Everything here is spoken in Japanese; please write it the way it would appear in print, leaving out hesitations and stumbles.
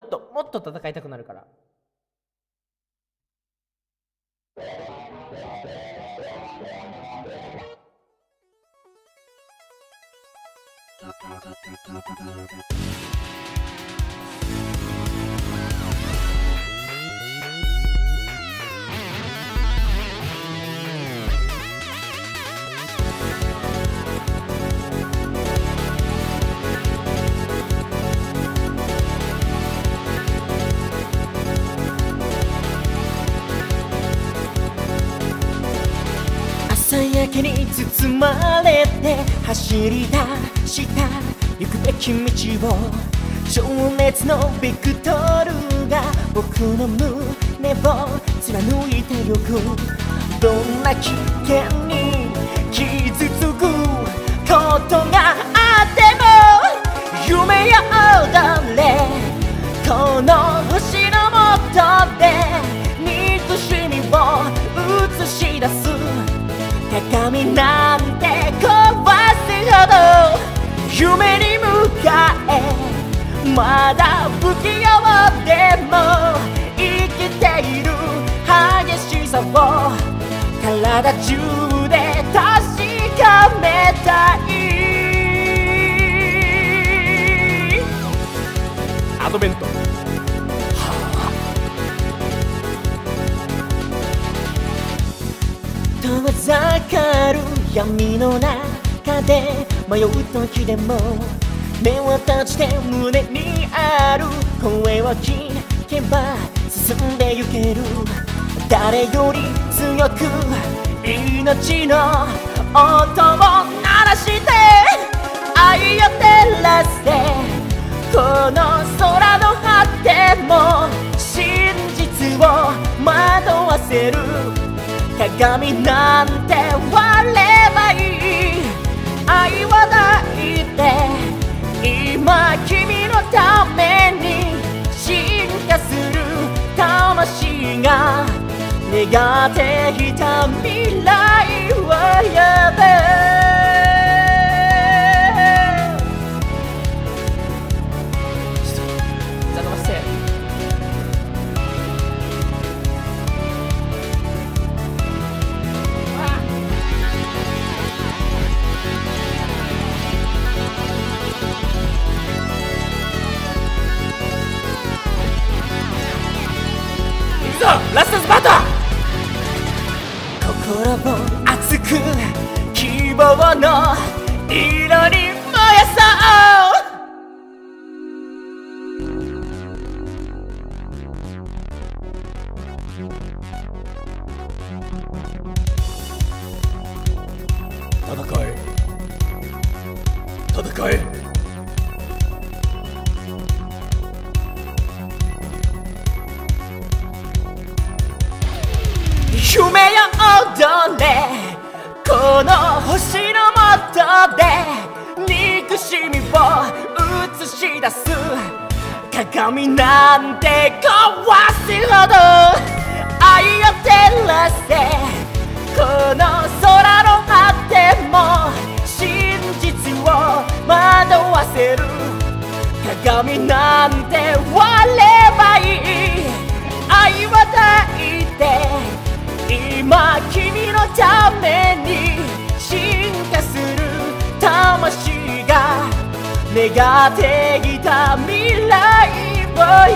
もっと戦いたくなるから。朝焼けに包まれて走り出した行くべき道を、情熱のビクトルが僕の胸を貫いてゆく。どんな危険に傷つくことがあっても夢よ踊れ、この星の下で憎しみを映し出す。鏡なんて壊すほど夢に向かえ、まだ不器用でも生きている激しさを体中で確かめたい。アドベント遠ざかる闇の中で迷う時でも、目を閉じて胸にある声を聞けば進んでゆける。誰より強く命の音を鳴らして愛を照らせ、この空の果ても真実を惑わせる。鏡なんて割ればいい、愛を抱いて今君のために進化する魂が願っていた未来を呼べ。ラストスパート。心を熱く希望の色に燃やそう。戦え戦え。夢よ踊れ、この星の下で憎しみを映し出す。鏡なんて壊すほど愛を照らせ、この空の果ても真実を惑わせる。鏡なんて割ればいい、愛を抱いて今君のために進化する魂が願っていた未来を呼